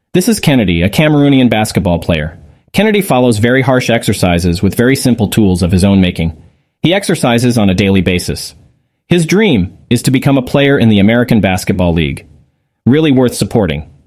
This is Kennedy, a Cameroonian basketball player. Kennedy follows very harsh exercises with very simple tools of his own making. He exercises on a daily basis. His dream is to become a player in the American Basketball League. Really worth supporting.